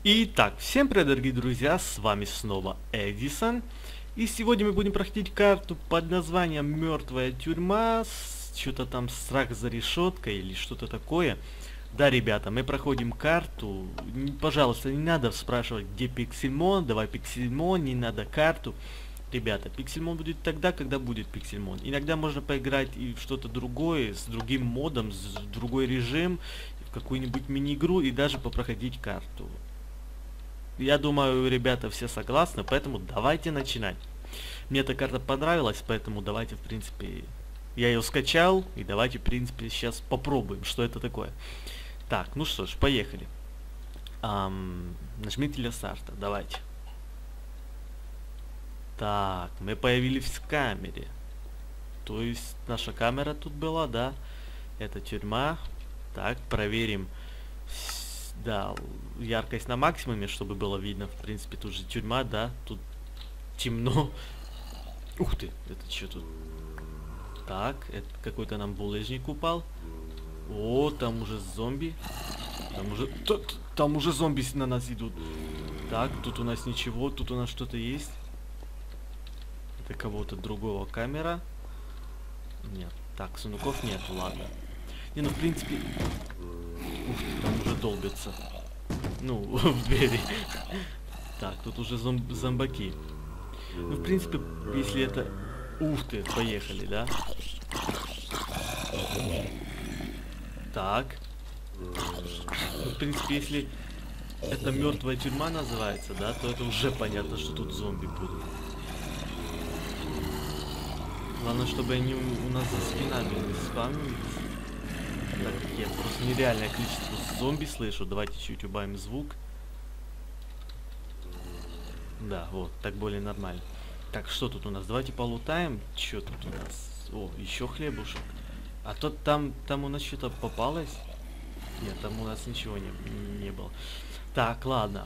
Итак, всем привет, дорогие друзья, с вами снова Эдисон. И сегодня мы будем проходить карту под названием «Мертвая тюрьма», что-то там «Страх за решеткой» или что-то такое. Да, ребята, мы проходим карту. Пожалуйста, не надо спрашивать, где Пиксельмон, давай Пиксельмон, не надо карту. Ребята, Пиксельмон будет тогда, когда будет Пиксельмон. Иногда можно поиграть и в что-то другое, с другим модом, с другой режим, в какую-нибудь мини-игру и даже попроходить карту. Я думаю, ребята все согласны, поэтому давайте начинать. Мне эта карта понравилась, поэтому давайте, в принципе, я ее скачал, и давайте, в принципе, сейчас попробуем, что это такое. Так, ну что ж, поехали. Нажмите для старта, давайте. Так, мы появились в камере. То есть наша камера тут была, да? Это тюрьма. Так, проверим. Да, яркость на максимуме, чтобы было видно. В принципе, тут же тюрьма, да? Тут темно. Ух ты, это что тут? Так, это какой-то нам булыжник упал. О, там уже зомби. Там уже зомби на нас идут. Так, тут у нас ничего, тут у нас что-то есть. Это кого-то другого камера. Нет, так, сундуков нет, ладно. Не, ну в принципе... Ух ты, там уже долбятся. Ну, в двери. Так, тут уже зомбаки. Ну, в принципе, если это... Ух ты, поехали, да? Так. Ну, в принципе, если это мертвая тюрьма называется, да, то это уже понятно, что тут зомби будут. Главное, чтобы они у нас за спинами не спамились. Так как я просто нереальное количество зомби слышу. Давайте чуть убавим звук. Да, вот, так более нормально. Так, что тут у нас? Давайте полутаем. Что тут у нас? О, еще хлебушек. А то там у нас что-то попалось? Нет, там у нас ничего не было. Так, ладно.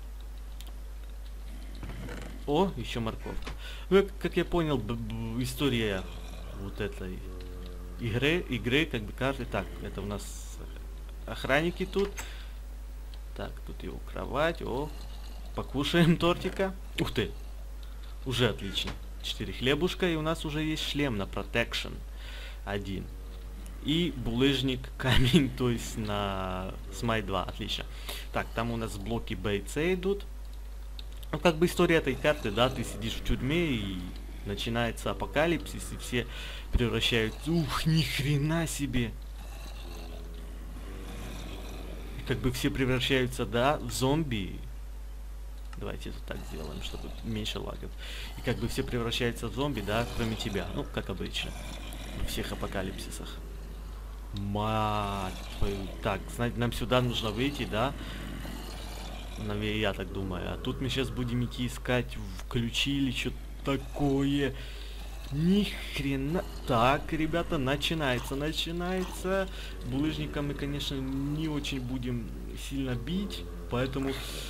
О, еще морковка. Ну, как я понял, история вот этой игры, как бы карты. Так, это у нас охранники тут. Так, тут его кровать. О, покушаем тортика. Ух ты, уже отлично. 4 хлебушка, и у нас уже есть шлем на Protection 1. И булыжник, камень, то есть на Smite 2, отлично. Так, там у нас блоки Б и С идут. Ну, как бы история этой карты, да, ты сидишь в тюрьме и начинается апокалипсис, и все превращаются... Ух, ни хрена себе! И как бы все превращаются, да, в зомби. Давайте это так сделаем, чтобы меньше лагов. И как бы все превращаются в зомби, да, кроме тебя. Ну, как обычно. Во всех апокалипсисах. Мать твою. Так, значит, нам сюда нужно выйти, да? Я так думаю. А тут мы сейчас будем идти искать в ключи или что-то такое. Ни хрена. Так, ребята, начинается. Булыжником мы, конечно, не очень будем сильно бить, поэтому...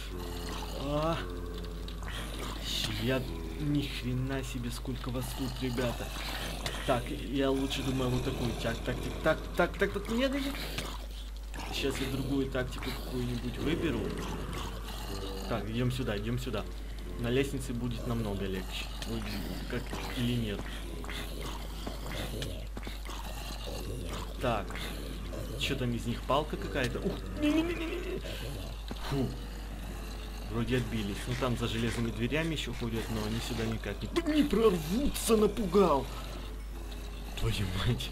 Я ни хрена себе, сколько вас тут, ребята. Так, я лучше думаю вот такую так, нет. Сейчас я другую тактику какую-нибудь выберу. Так, идем сюда. На лестнице будет намного легче. Как или нет. Так. Что там из них? Палка какая-то? Фу. Вроде отбились. Ну там за железными дверями еще ходят, но они сюда никак не прорвутся, напугал. Твою мать.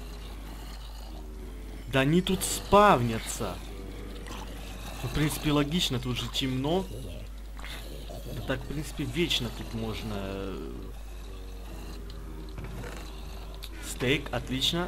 Да они тут спавнятся. Ну, в принципе, логично, тут же темно. Да так, в принципе, вечно тут можно... Стейк, отлично.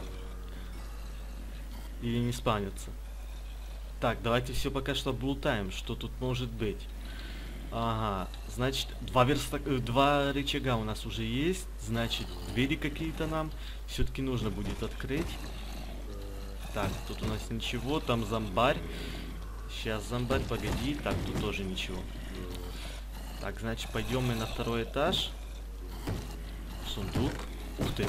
Или не спавнится. Так, давайте все пока что облутаем, что тут может быть. Ага, значит, два рычага у нас уже есть. Значит, двери какие-то нам все-таки нужно будет открыть. Так, тут у нас ничего, там зомбарь. Сейчас зомбарь, погоди. Так, тут тоже ничего. Так, значит, пойдем мы на второй этаж. Сундук. Ух ты.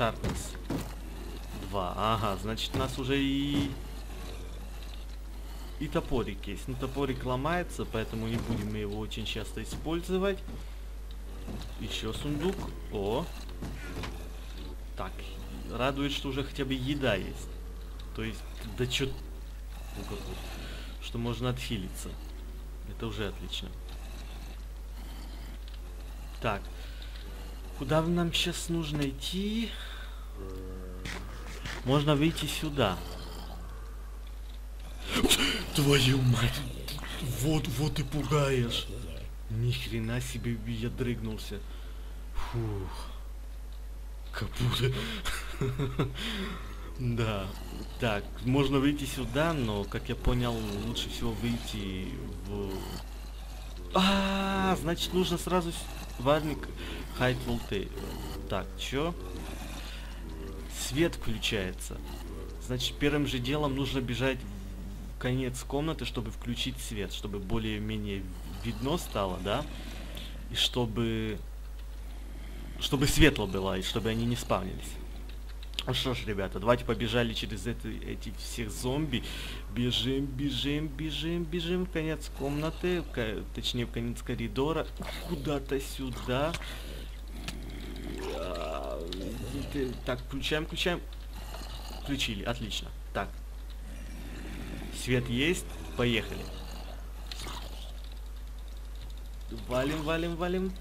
Sharpness 2. Ага, значит, нас уже и и топорик есть. Но топорик ломается, поэтому не будем его очень часто использовать. Еще сундук. О! Так, радует, что уже хотя бы еда есть. То есть, да чё... Что можно отхилиться. Это уже отлично. Так. Куда нам сейчас нужно идти? Можно выйти сюда. Твою мать! Вот и пугаешь. Ни хрена себе, я дрыгнулся. Фух. Капут. Да. Так, можно выйти сюда, но, как я понял, лучше всего выйти в... Значит, нужно сразу варник хайт волты. Так, чё? Свет включается. Значит, первым же делом нужно бежать в конец комнаты, чтобы включить свет, чтобы более-менее видно стало, да? И чтобы светло было, и чтобы они не спавнились. Ну что ж, ребята, давайте побежали через эти всех зомби. Бежим в конец комнаты, точнее в конец коридора, куда-то сюда. Так, включаем. Включили, отлично. Так, свет есть, поехали. Валим.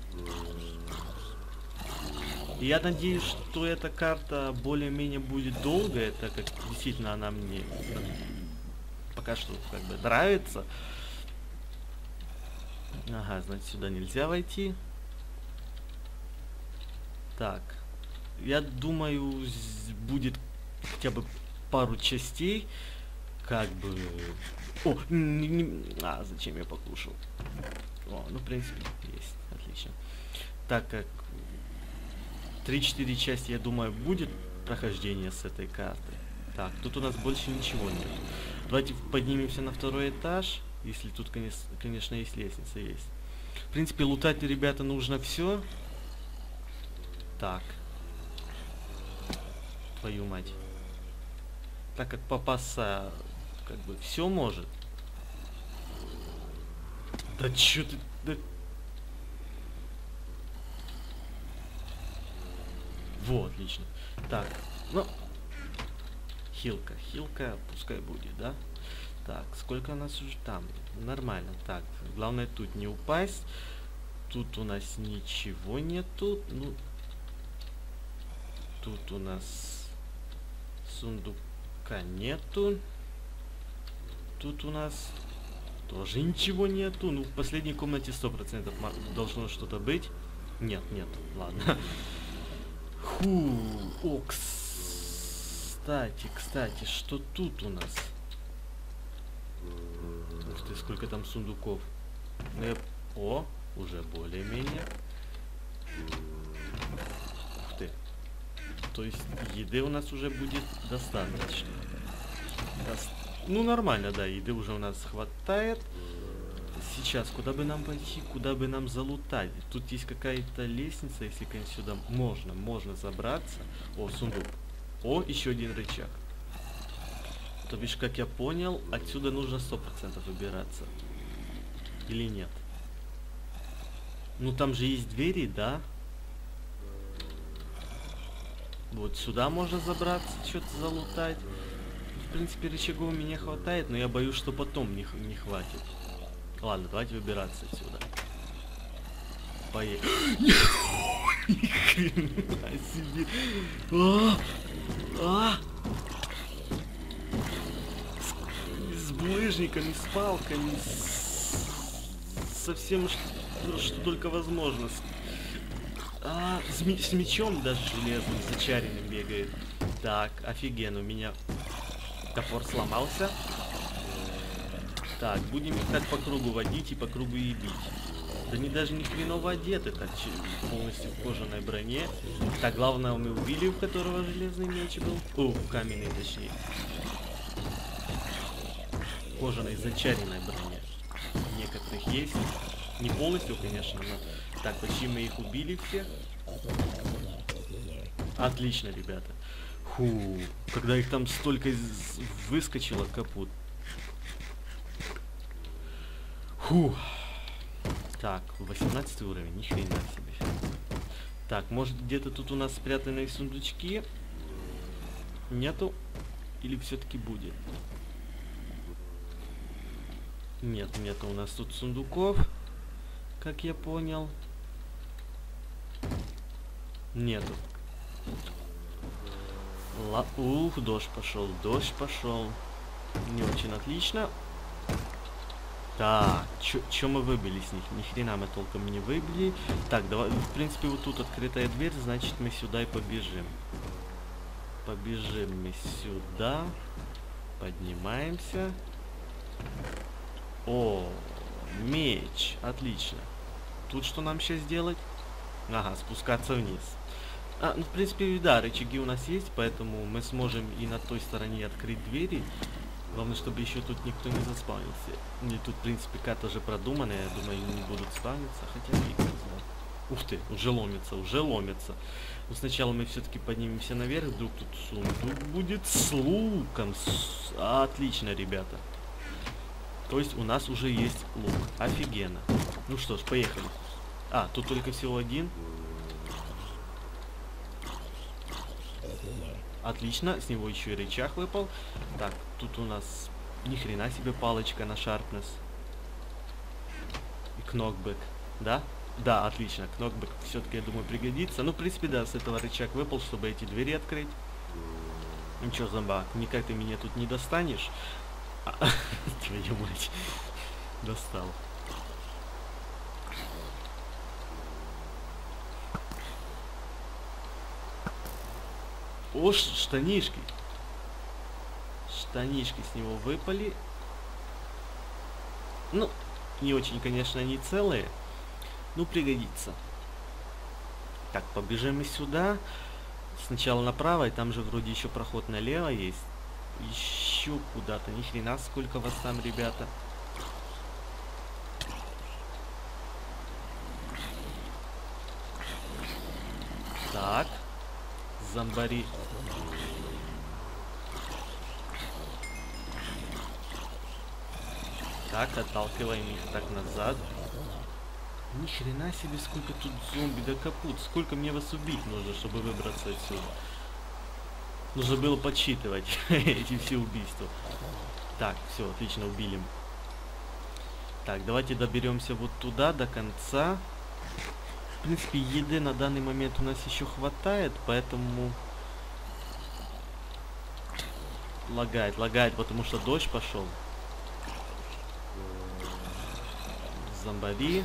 Я надеюсь, что эта карта более-менее будет долгая, так как действительно она мне пока что как бы нравится. Ага, значит, сюда нельзя войти. Так, я думаю, будет хотя бы пару частей, как бы... О, зачем я покушал? О, ну, в принципе, есть, отлично. Так как 3-4 части, я думаю, будет прохождение с этой карты. Так, тут у нас больше ничего нет. Давайте поднимемся на второй этаж, если тут, конечно, есть лестница, есть. В принципе, лутать, ребята, нужно все. Так. Твою мать. Так как попасться, как бы, все может. Да чё ты... Да... Вот, отлично. Так, ну... Хилка, пускай будет, да? Так, сколько у нас уже там? Нормально. Так, главное тут не упасть. Тут у нас ничего нету. Ну... Тут у нас... Сундука нету. Тут у нас... Тоже ничего нету. Ну, в последней комнате 100% должно что-то быть. Нет, ладно. Фу, о, кстати, что тут у нас? Ух ты, сколько там сундуков. О, уже более-менее. Ух ты. То есть еды у нас уже будет достаточно. Ну, нормально, да, еды уже у нас хватает. Сейчас, куда бы нам пойти, куда бы нам залутать? Тут есть какая-то лестница, если, конечно, сюда можно забраться. О, сундук. О, еще один рычаг. То бишь, как я понял, отсюда нужно 100% выбираться. Или нет? Ну, там же есть двери, да? Вот сюда можно забраться, что-то залутать. В принципе, рычагов у меня хватает, но я боюсь, что потом не хватит. Ладно, давайте выбираться отсюда. Поехали. Ни хрена себе. С булыжниками, с палками, со всем, что только возможно. С мечом даже железным, зачаренным бегает. Так, офигенно, у меня топор сломался. Так, будем их так по кругу водить и по кругу и бить. Да они даже ни хреново одеты, так полностью в кожаной броне. Так, главное, мы убили, у которого железный меч был. О, каменный, точнее. Кожаной зачаренной броне. Некоторых есть. Не полностью, конечно, но... Так, почти мы их убили всех. Отлично, ребята. Фу, когда их там столько выскочило, капут. Фух. Так, 18 уровень, ни хрена себе. Так, может где-то тут у нас спрятанные сундучки? Нету? Или все-таки будет? Нет, нету у нас тут сундуков, как я понял. Нету. Ух, дождь пошел, дождь пошел. Не очень отлично. Так, чё мы выбили с них? Ни хрена мы толком не выбили. Так, давай, в принципе, вот тут открытая дверь, значит мы сюда и побежим. Побежим мы сюда. Поднимаемся. О, меч. Отлично. Тут что нам сейчас делать? Ага, спускаться вниз. Ну, в принципе, да, рычаги у нас есть, поэтому мы сможем и на той стороне открыть двери. Главное, чтобы еще тут никто не заспавнился. И тут, в принципе, карта уже продуманная, я думаю, они не будут спавниться, хотя фиг знает. Ух ты, уже ломится, уже ломится. Но сначала мы все-таки поднимемся наверх, вдруг тут сундук будет с луком. Отлично, ребята. То есть у нас уже есть лук. Офигенно. Ну что ж, поехали. Тут только всего один. Отлично, с него еще и рычаг выпал. Так, тут у нас ни хрена себе палочка на sharpness. И кнокбэк, да? Да, отлично, кнокбэк все-таки, я думаю, пригодится. Ну, в принципе, да, с этого рычаг выпал, чтобы эти двери открыть. Ничего, зомбак, никак ты меня тут не достанешь. Твою мать. Достал. О, штанишки. Штанишки с него выпали. Ну, не очень, конечно, они целые. Ну, пригодится. Так, побежим и сюда. Сначала направо, и там же вроде еще проход налево есть. Еще куда-то. Ни хрена, сколько вас там, ребята. Так. Зомбари. Так, отталкиваем их так назад. Ни хрена себе, сколько тут зомби, да капут. Сколько мне вас убить нужно, чтобы выбраться отсюда. Нужно было подсчитывать эти все убийства. Так, все, отлично, убили. Так, давайте доберемся вот туда, до конца. В принципе, еды на данный момент у нас еще хватает, поэтому... Лагает, потому что дождь пошел. Зомбари.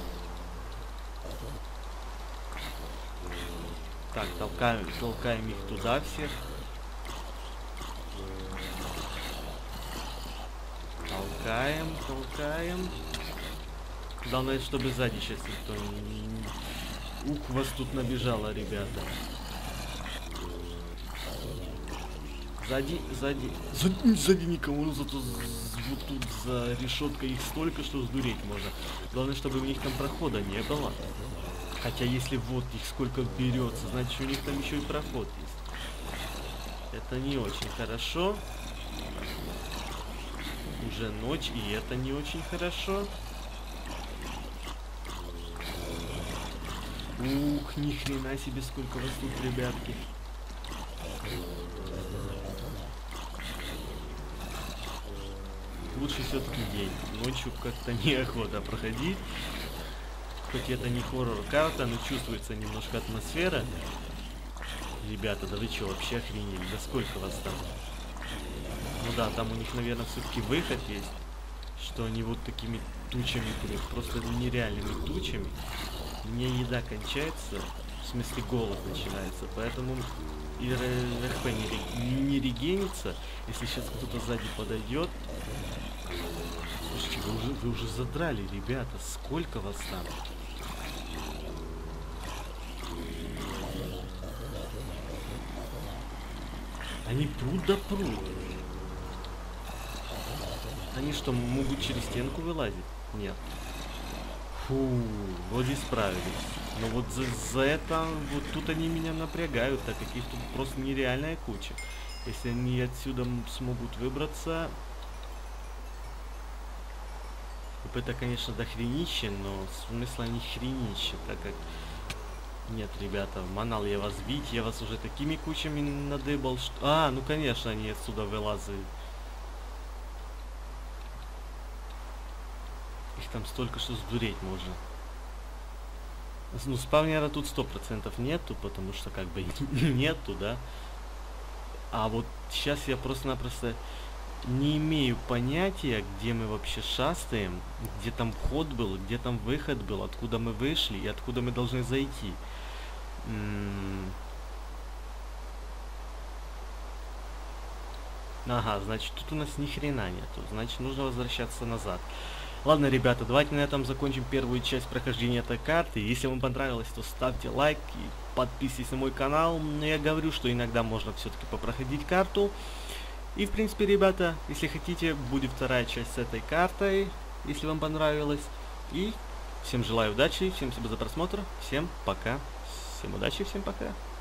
Так, толкаем их туда всех. Толкаем. Главное, чтобы сзади сейчас никто не... Ух, вас тут набежало, ребята. Сзади никому, зато вот тут за решеткой их столько, что сдуреть можно. Главное, чтобы у них там прохода не было. Хотя если вот их сколько берется, значит у них там еще и проход есть. Это не очень хорошо. Уже ночь, и это не очень хорошо. Ух, ни хрена себе, сколько вас тут, ребятки. Лучше все-таки день. Ночью как-то неохота проходить. Хоть это не хоррор-карта, но чувствуется немножко атмосфера. Ребята, да вы что, вообще охренели? Да сколько вас там? Ну да, там у них, наверное, все-таки выход есть. Что они вот такими тучами, блин, просто нереальными тучами. Мне еда кончается, в смысле голод начинается, поэтому и РХП не регенится. Если сейчас кто-то сзади подойдет. Слушайте, вы уже задрали, ребята, сколько вас там? Они прут да прут. Они что, могут через стенку вылазить? Нет. Фу, вроде справились. Но вот за это, вот тут они меня напрягают, так как их тут просто нереальная куча. Если они отсюда смогут выбраться... Мапы это, конечно, дохренище, но смысла не хренище, так как... Нет, ребята, манал я вас бить, я вас уже такими кучами надыбал, что... А, ну конечно, они отсюда вылазят. Их там столько, что сдуреть можно. Ну, спавнера тут 100% нету, потому что как бы нету, да. А вот сейчас я просто-напросто не имею понятия, где мы вообще шастаем, где там вход был, где там выход был, откуда мы вышли и откуда мы должны зайти. Ага, значит, тут у нас ни хрена нету, значит, нужно возвращаться назад. Ладно, ребята, давайте на этом закончим первую часть прохождения этой карты. Если вам понравилось, то ставьте лайк и подписывайтесь на мой канал. Но я говорю, что иногда можно все-таки попроходить карту. И, в принципе, ребята, если хотите, будет вторая часть с этой картой, если вам понравилось. И всем желаю удачи, всем спасибо за просмотр, всем пока. Всем удачи, всем пока.